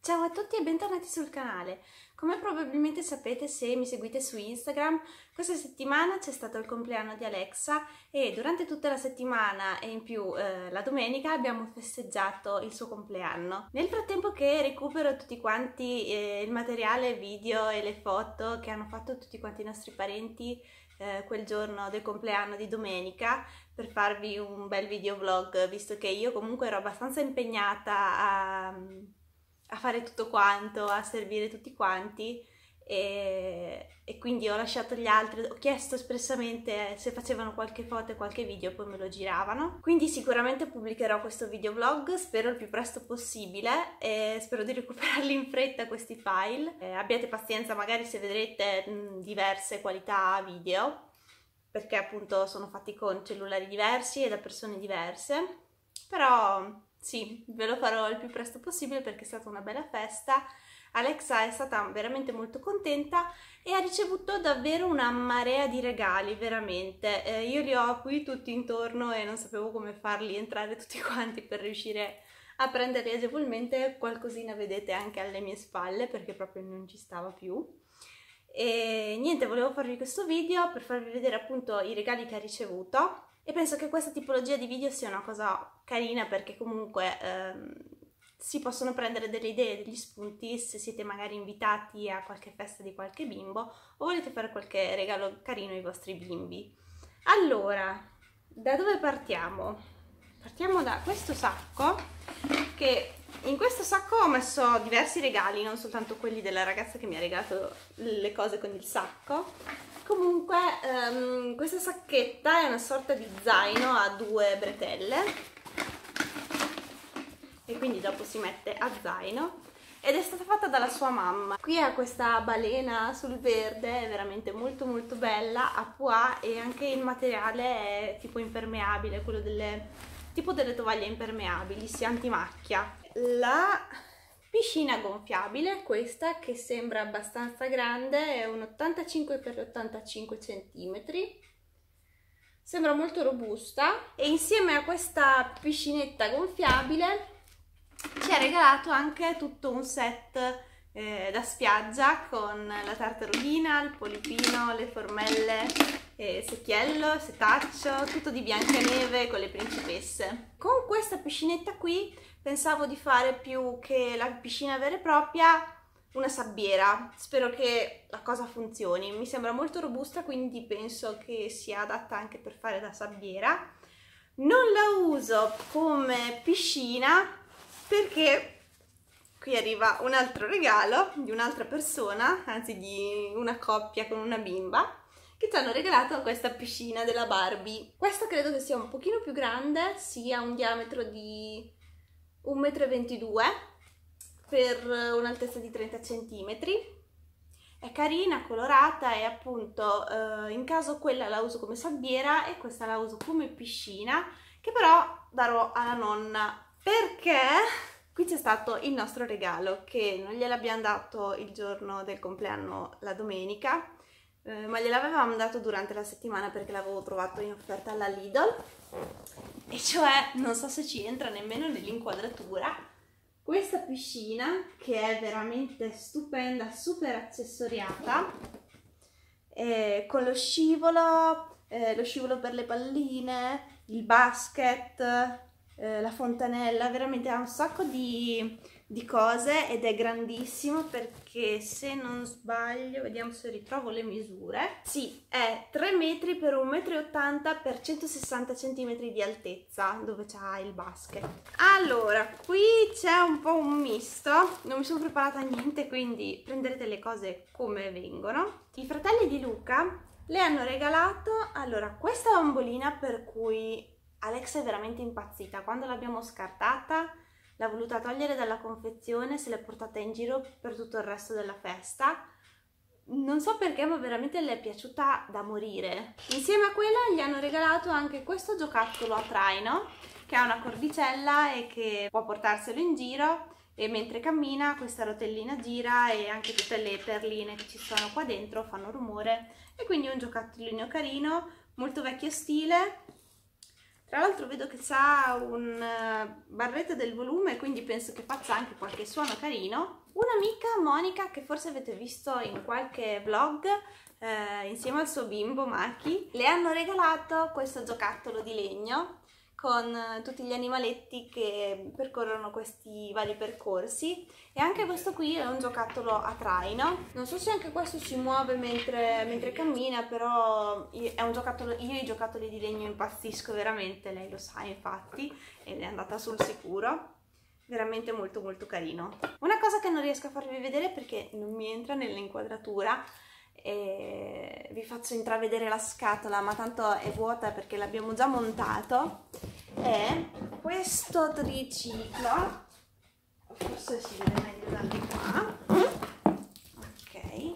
Ciao a tutti e bentornati sul canale. Come probabilmente sapete se mi seguite su Instagram, questa settimana c'è stato il compleanno di Alexa e durante tutta la settimana e in più la domenica abbiamo festeggiato il suo compleanno. Nel frattempo che recupero tutti quanti il materiale video e le foto che hanno fatto tutti quanti i nostri parenti quel giorno del compleanno di domenica, per farvi un bel videoblog, visto che io comunque ero abbastanza impegnata a fare tutto quanto, a servire tutti quanti e quindi ho lasciato gli altri, ho chiesto espressamente se facevano qualche foto e qualche video, poi me lo giravano. Quindi sicuramente pubblicherò questo videoblog, spero il più presto possibile e spero di recuperarli in fretta questi file. Abbiate pazienza magari se vedrete diverse qualità video, perché appunto sono fatti con cellulari diversi e da persone diverse, però sì, ve lo farò il più presto possibile perché è stata una bella festa. Alexa è stata veramente molto contenta e ha ricevuto davvero una marea di regali, veramente. Io li ho qui tutti intorno e non sapevo come farli entrare tutti quanti per riuscire a prenderli agevolmente. Qualcosina vedete anche alle mie spalle perché proprio non ci stava più. E niente, volevo farvi questo video per farvi vedere appunto i regali che ha ricevuto e penso che questa tipologia di video sia una cosa carina perché comunque si possono prendere delle idee, degli spunti se siete magari invitati a qualche festa di qualche bimbo o volete fare qualche regalo carino ai vostri bimbi. Allora, da dove partiamo? Partiamo da questo sacco, che in questo sacco ho messo diversi regali, non soltanto quelli della ragazza che mi ha regalato le cose con il sacco. Comunque questa sacchetta è una sorta di zaino a due bretelle e quindi dopo si mette a zaino ed è stata fatta dalla sua mamma. Qui ha questa balena sul verde, è veramente molto molto bella, a pois, e anche il materiale è tipo impermeabile, quello tipo delle tovaglie impermeabili, si antimacchia. La piscina gonfiabile, questa che sembra abbastanza grande, è un 85 x 85 cm, sembra molto robusta e insieme a questa piscinetta gonfiabile ci ha regalato anche tutto un set da spiaggia con la tartarugina, il polipino, le formelle, secchiello, setaccio, tutto di Biancaneve con le principesse. Con questa piscinetta qui pensavo di fare più che la piscina vera e propria una sabbiera. Spero che la cosa funzioni, mi sembra molto robusta, quindi penso che sia adatta anche per fare da sabbiera. Non la uso come piscina perché qui arriva un altro regalo di un'altra persona, anzi di una coppia con una bimba, che ci hanno regalato questa piscina della Barbie. Questa credo che sia un pochino più grande, sia un diametro di 1,22 m per un'altezza di 30 cm. È carina, colorata e appunto in caso quella la uso come sabbiera e questa la uso come piscina, che però darò alla nonna perché qui c'è stato il nostro regalo che non gliel'abbiamo dato il giorno del compleanno, la domenica, ma gliel'avevamo dato durante la settimana perché l'avevo trovato in offerta alla Lidl, e cioè, non so se ci entra nemmeno nell'inquadratura, questa piscina che è veramente stupenda, super accessoriata, con lo scivolo per le palline, il basket, la fontanella, veramente ha un sacco di cose ed è grandissimo perché, se non sbaglio, vediamo se ritrovo le misure, sì, è 3 metri per 1,80 m per 160 cm di altezza, dove c'ha il basket. Allora, qui c'è un po' un misto, non mi sono preparata niente, quindi prenderete le cose come vengono. I fratelli di Luca le hanno regalato, allora, questa bambolina per cui Alexa è veramente impazzita. Quando l'abbiamo scartata l'ha voluta togliere dalla confezione, se l'è portata in giro per tutto il resto della festa. Non so perché, ma veramente le è piaciuta da morire. Insieme a quella gli hanno regalato anche questo giocattolo a traino che ha una cordicella e che può portarselo in giro, e mentre cammina questa rotellina gira e anche tutte le perline che ci sono qua dentro fanno rumore, e quindi è un giocattolino carino, molto vecchio stile. Tra l'altro vedo che ha un barretto del volume, quindi penso che faccia anche qualche suono carino. Un'amica, Monica, che forse avete visto in qualche vlog, insieme al suo bimbo Maki, le hanno regalato questo giocattolo di legno con tutti gli animaletti che percorrono questi vari percorsi, e anche questo qui è un giocattolo a traino. Non so se anche questo si muove mentre cammina, però è un giocattolo, io i giocattoli di legno impazzisco veramente, lei lo sa infatti, ed è andata sul sicuro. Veramente molto molto carino. Una cosa che non riesco a farvi vedere perché non mi entra nell'inquadratura, e vi faccio intravedere la scatola, ma tanto è vuota perché l'abbiamo già montato, è questo triciclo, forse si vede meglio da di qua, ok,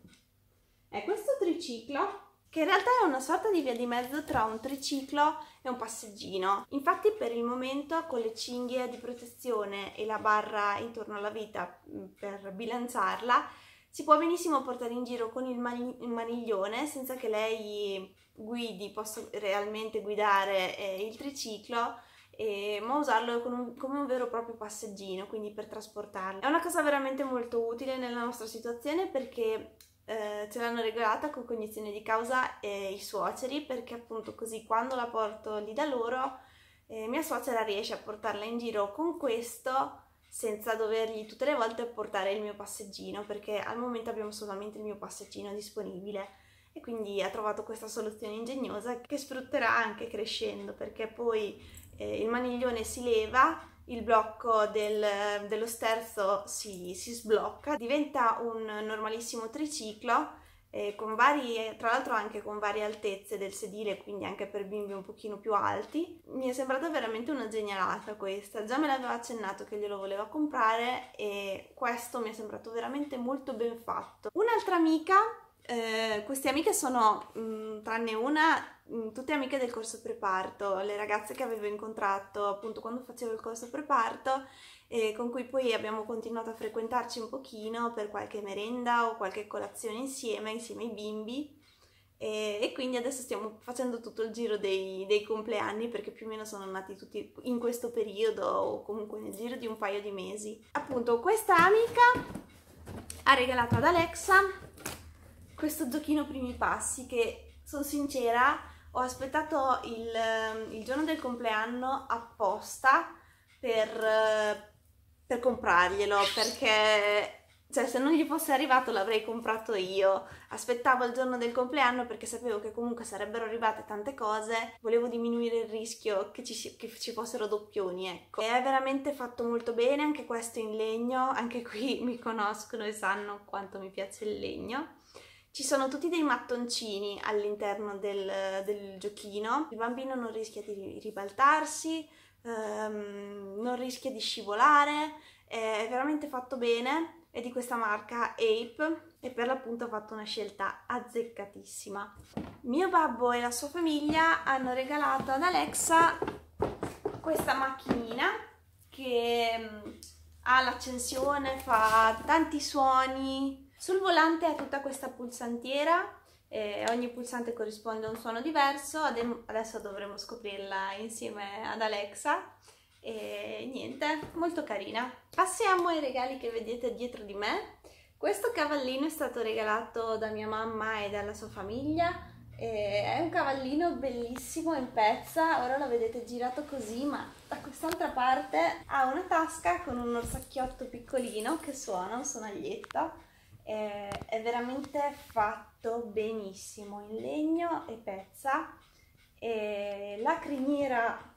è questo triciclo che in realtà è una sorta di via di mezzo tra un triciclo e un passeggino. Infatti per il momento, con le cinghie di protezione e la barra intorno alla vita per bilanciarla, si può benissimo portare in giro con il maniglione senza che lei possa realmente guidare il triciclo, ma usarlo come un vero e proprio passeggino, quindi per trasportarlo. È una cosa veramente molto utile nella nostra situazione, perché ce l'hanno regolata con cognizione di causa i suoceri, perché appunto così quando la porto lì da loro, mia suocera riesce a portarla in giro con questo senza dovergli tutte le volte portare il mio passeggino, perché al momento abbiamo solamente il mio passeggino disponibile, e quindi ha trovato questa soluzione ingegnosa che sfrutterà anche crescendo, perché poi il maniglione si leva, il blocco dello sterzo si sblocca, diventa un normalissimo triciclo tra l'altro anche con varie altezze del sedile, quindi anche per bimbi un pochino più alti. Mi è sembrata veramente una genialata questa, già me l'aveva accennato che glielo voleva comprare e questo mi è sembrato veramente molto ben fatto. Un'altra amica, queste amiche sono, tranne una, tutte amiche del corso preparto, le ragazze che avevo incontrato appunto quando facevo il corso preparto, e con cui poi abbiamo continuato a frequentarci un pochino per qualche merenda o qualche colazione insieme ai bimbi, e quindi adesso stiamo facendo tutto il giro dei compleanni, perché più o meno sono nati tutti in questo periodo o comunque nel giro di un paio di mesi. Appunto questa amica ha regalato ad Alexa questo giochino primi passi che, sono sincera, ho aspettato il giorno del compleanno apposta per comprarglielo, perché cioè, se non gli fosse arrivato l'avrei comprato io. Aspettavo il giorno del compleanno perché sapevo che comunque sarebbero arrivate tante cose, volevo diminuire il rischio che ci fossero doppioni, ecco. E è veramente fatto molto bene, anche questo in legno, anche qui mi conoscono e sanno quanto mi piace il legno. Ci sono tutti dei mattoncini all'interno del giochino, il bambino non rischia di ribaltarsi, non rischia di scivolare, è veramente fatto bene, è di questa marca Ape e per l'appunto ha fatto una scelta azzeccatissima. Mio babbo e la sua famiglia hanno regalato ad Alexa questa macchinina che ha l'accensione, fa tanti suoni. Sul volante ha tutta questa pulsantiera, ogni pulsante corrisponde a un suono diverso, adesso dovremo scoprirla insieme ad Alexa, e niente, molto carina. Passiamo ai regali che vedete dietro di me. Questo cavallino è stato regalato da mia mamma e dalla sua famiglia, è un cavallino bellissimo in pezza, ora lo vedete girato così, ma da quest'altra parte ha una tasca con un orsacchiotto piccolino che suona un sonaglietto. È veramente fatto benissimo, in legno e pezza, e la criniera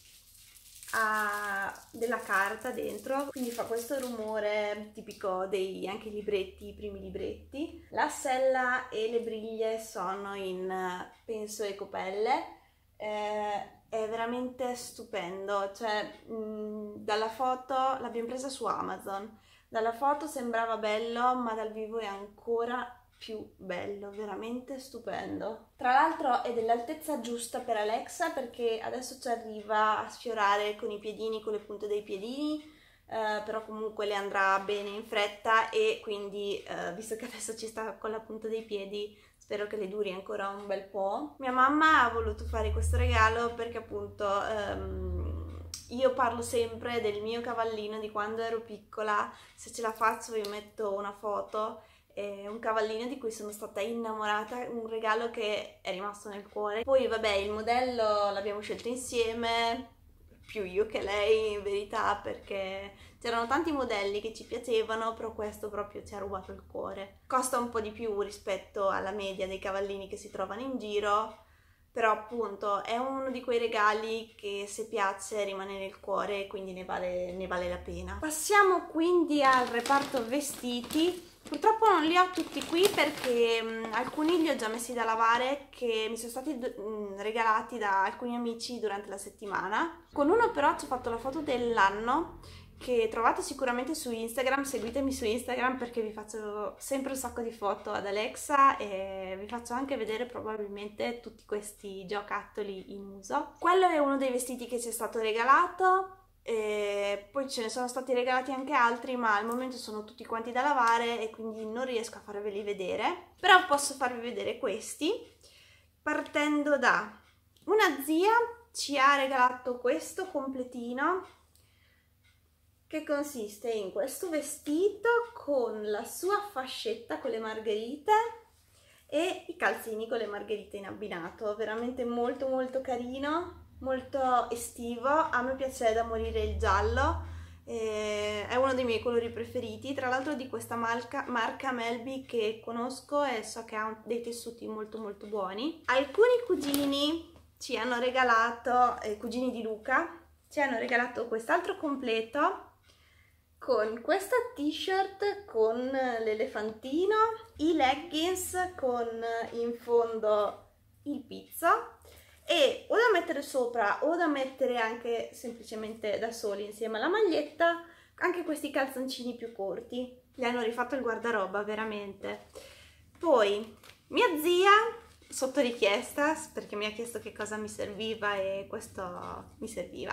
ha della carta dentro, quindi fa questo rumore tipico dei anche libretti, i primi libretti. La sella e le briglie sono in penso ecopelle, è veramente stupendo, cioè dalla foto l'abbiamo presa su Amazon. Dalla foto sembrava bello, ma dal vivo è ancora più bello, veramente stupendo. Tra l'altro è dell'altezza giusta per Alexa, perché adesso ci arriva a sfiorare con i piedini, con le punte dei piedini, però comunque le andrà bene in fretta, e quindi visto che adesso ci sta con la punta dei piedi, spero che le duri ancora un bel po'. Mia mamma ha voluto fare questo regalo perché appunto io parlo sempre del mio cavallino di quando ero piccola. Se ce la faccio vi metto una foto. È un cavallino di cui sono stata innamorata, un regalo che è rimasto nel cuore. Poi vabbè, il modello l'abbiamo scelto insieme, più io che lei in verità, perché c'erano tanti modelli che ci piacevano, però questo proprio ci ha rubato il cuore. Costa un po' di più rispetto alla media dei cavallini che si trovano in giro, però appunto è uno di quei regali che se piace rimane nel cuore e quindi ne vale la pena. Passiamo quindi al reparto vestiti. Purtroppo non li ho tutti qui perché alcuni li ho già messi da lavare, che mi sono stati regalati da alcuni amici durante la settimana. Con uno però ci ho fatto la foto dell'anno, che trovate sicuramente su Instagram. Seguitemi su Instagram perché vi faccio sempre un sacco di foto ad Alexa e vi faccio anche vedere probabilmente tutti questi giocattoli in uso. Quello è uno dei vestiti che ci è stato regalato. E poi ce ne sono stati regalati anche altri, ma al momento sono tutti quanti da lavare e quindi non riesco a farveli vedere, però posso farvi vedere questi, partendo da una zia ci ha regalato questo completino che consiste in questo vestito con la sua fascetta con le margherite e i calzini con le margherite in abbinato, veramente molto molto carino, molto estivo. A me piace da morire il giallo, è uno dei miei colori preferiti, tra l'altro di questa marca Melby che conosco e so che ha dei tessuti molto molto buoni. Alcuni cugini ci hanno regalato, cugini di Luca, ci hanno regalato quest'altro completo con questa t-shirt con l'elefantino, i leggings con in fondo il pizzo e o da mettere sopra o da mettere anche semplicemente da soli insieme alla maglietta anche questi calzoncini più corti. Gli hanno rifatto il guardaroba veramente. Poi mia zia, sotto richiesta, perché mi ha chiesto che cosa mi serviva e questo mi serviva,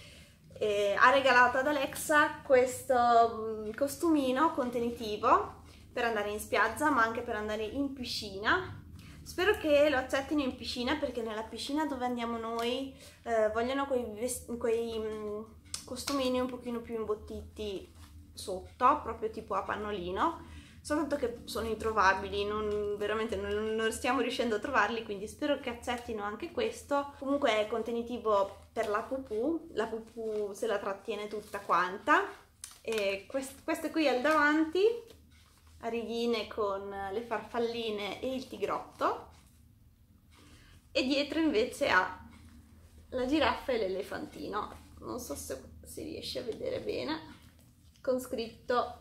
ha regalato ad Alexa questo costumino contenitivo per andare in spiaggia ma anche per andare in piscina. Spero che lo accettino in piscina perché nella piscina dove andiamo noi vogliono quei costumini un pochino più imbottiti sotto, proprio tipo a pannolino, soltanto che sono introvabili, veramente non stiamo riuscendo a trovarli, quindi spero che accettino anche questo. Comunque è contenitivo per la pupù se la trattiene tutta quanta, e questo qui al davanti a righine con le farfalline e il tigrotto, e dietro invece ha la giraffa e l'elefantino, non so se si riesce a vedere bene, con scritto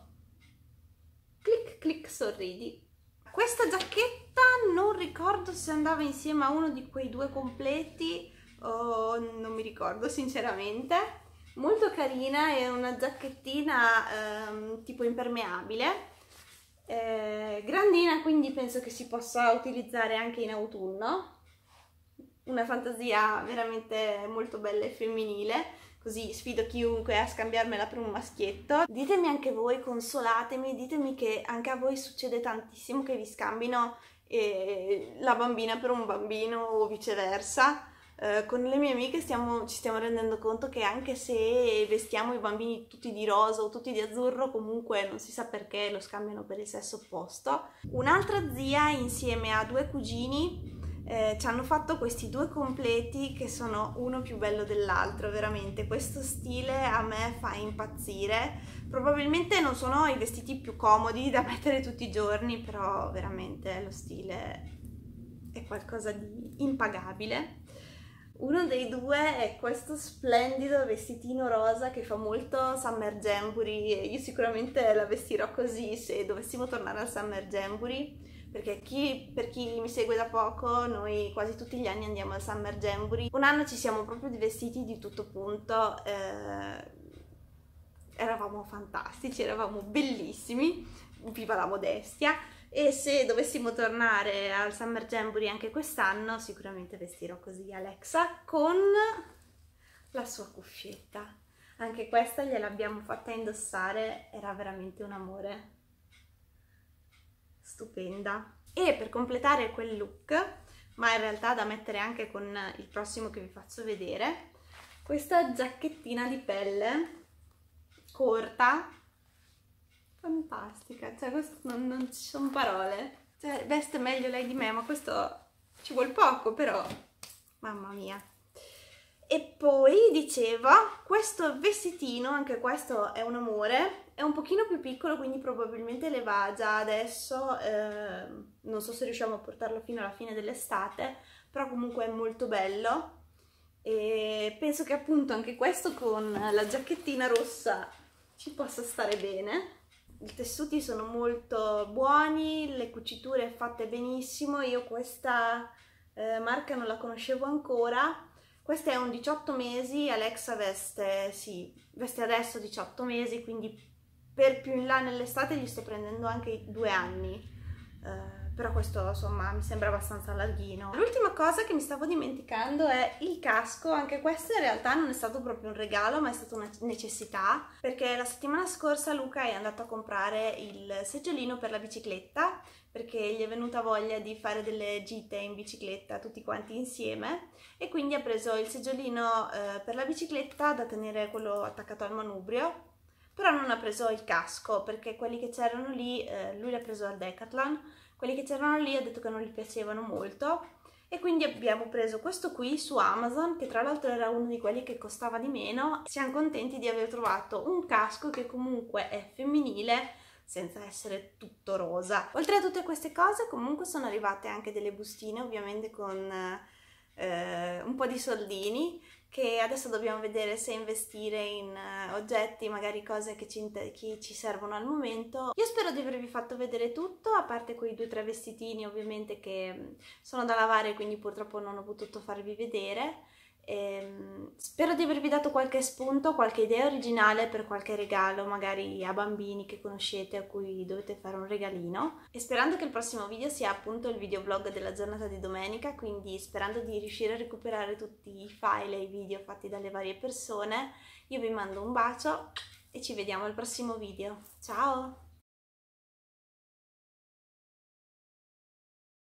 clic clic sorridi. Questa giacchetta non ricordo se andava insieme a uno di quei due completi o non mi ricordo sinceramente. Molto carina, è una giacchettina tipo impermeabile, grandina, quindi penso che si possa utilizzare anche in autunno. Una fantasia veramente molto bella e femminile, così sfido chiunque a scambiarmela per un maschietto. Ditemi anche voi, consolatemi, ditemi che anche a voi succede tantissimo che vi scambino la bambina per un bambino o viceversa. Con le mie amiche ci stiamo rendendo conto che anche se vestiamo i bambini tutti di rosa o tutti di azzurro, comunque non si sa perché lo scambiano per il sesso opposto. Un'altra zia insieme a due cugini ci hanno fatto questi due completi che sono uno più bello dell'altro, veramente. Questo stile a me fa impazzire. Probabilmente non sono i vestiti più comodi da mettere tutti i giorni, però veramente lo stile è qualcosa di impagabile. Uno dei due è questo splendido vestitino rosa che fa molto Summer Jamboree, e io sicuramente la vestirò così se dovessimo tornare al Summer Jamboree, perché per chi mi segue da poco, noi quasi tutti gli anni andiamo al Summer Jamboree. Un anno ci siamo proprio vestiti di tutto punto, eravamo fantastici, eravamo bellissimi, viva la modestia. E se dovessimo tornare al Summer Jamboree anche quest'anno, sicuramente vestirò così Alexa con la sua cuffietta. Anche questa gliel'abbiamo fatta indossare, era veramente un amore, stupenda. E per completare quel look, ma in realtà da mettere anche con il prossimo che vi faccio vedere, questa giacchettina di pelle corta, fantastica, cioè questo non ci sono parole, cioè veste meglio lei di me, ma questo ci vuole poco, però mamma mia. E poi dicevo, questo vestitino, anche questo è un amore, è un pochino più piccolo, quindi probabilmente le va già adesso, non so se riusciamo a portarlo fino alla fine dell'estate, però comunque è molto bello e penso che appunto anche questo con la giacchettina rossa ci possa stare bene. I tessuti sono molto buoni, le cuciture fatte benissimo, io questa marca non la conoscevo ancora. Questo è un 18 mesi, Alexa veste, sì, veste adesso 18 mesi, quindi per più in là nell'estate gli sto prendendo anche 2 anni, però questo insomma mi sembra abbastanza larghino. L'ultima cosa che mi stavo dimenticando è il casco, anche questo in realtà non è stato proprio un regalo ma è stata una necessità, perché la settimana scorsa Luca è andato a comprare il seggiolino per la bicicletta, perché gli è venuta voglia di fare delle gite in bicicletta tutti quanti insieme e quindi ha preso il seggiolino per la bicicletta da tenere quello attaccato al manubrio, però non ha preso il casco perché quelli che c'erano lì, lui l'ha preso al Decathlon, quelli che c'erano lì ha detto che non gli piacevano molto e quindi abbiamo preso questo qui su Amazon, che tra l'altro era uno di quelli che costava di meno. Siamo contenti di aver trovato un casco che comunque è femminile senza essere tutto rosa. Oltre a tutte queste cose comunque sono arrivate anche delle bustine, ovviamente con un po' di soldini, che adesso dobbiamo vedere se investire in oggetti, magari cose che ci servono al momento. Io spero di avervi fatto vedere tutto, a parte quei 2 o 3 vestitini ovviamente che sono da lavare, quindi purtroppo non ho potuto farvi vedere. Spero di avervi dato qualche spunto, qualche idea originale per qualche regalo, magari a bambini che conoscete a cui dovete fare un regalino, e sperando che il prossimo video sia appunto il videoblog della giornata di domenica, quindi sperando di riuscire a recuperare tutti i file e i video fatti dalle varie persone. Io vi mando un bacio e ci vediamo al prossimo video. Ciao!